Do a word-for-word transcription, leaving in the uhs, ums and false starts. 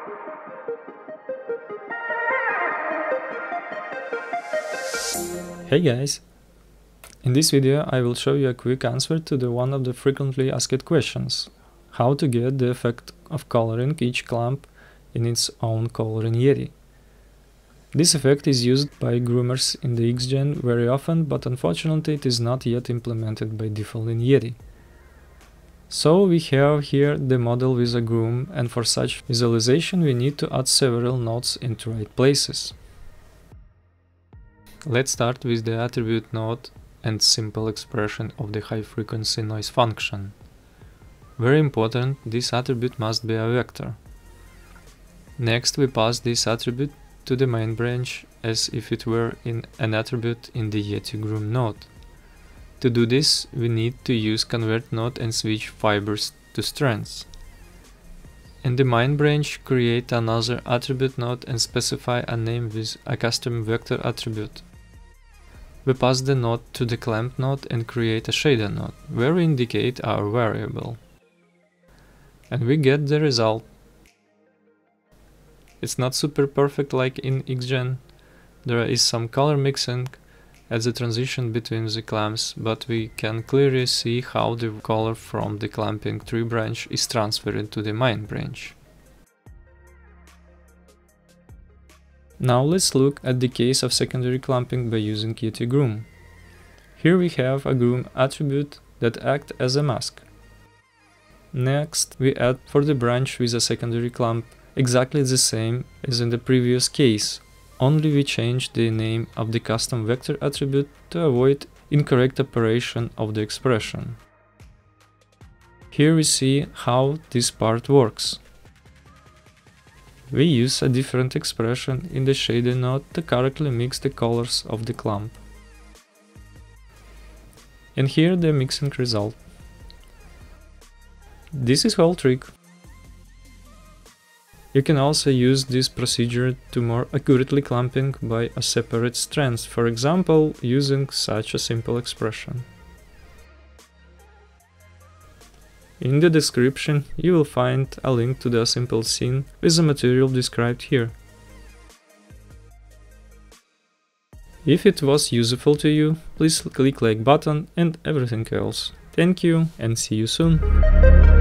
Hey guys! In this video I will show you a quick answer to the one of the frequently asked questions: how to get the effect of coloring each clamp in its own color in Yeti. This effect is used by groomers in the X-Gen very often, but unfortunately it is not yet implemented by default in Yeti. So we have here the model with a groom, and for such visualization we need to add several nodes into right places. Let's start with the attribute node and simple expression of the high frequency noise function. Very important, this attribute must be a vector. Next we pass this attribute to the main branch as if it were in an attribute in the Yeti groom node. To do this, we need to use convert node and switch fibers to strands. In the main branch, create another attribute node and specify a name with a custom vector attribute. We pass the node to the clamp node and create a shader node, where we indicate our variable. And we get the result. It's not super perfect like in X-Gen. There is some color mixing at the transition between the clamps, but we can clearly see how the color from the clamping tree branch is transferred to the main branch. Now let's look at the case of secondary clamping by using Yeti groom. Here we have a groom attribute that acts as a mask. Next we add for the branch with a secondary clamp exactly the same as in the previous case, only we change the name of the custom vector attribute to avoid incorrect operation of the expression. Here we see how this part works. We use a different expression in the shader node to correctly mix the colors of the clamp. And here the mixing result. This is whole trick. You can also use this procedure to more accurately clamping by a separate strands, for example, using such a simple expression. In the description you will find a link to the simple scene with the material described here. If it was useful to you, please click like button and everything else. Thank you and see you soon!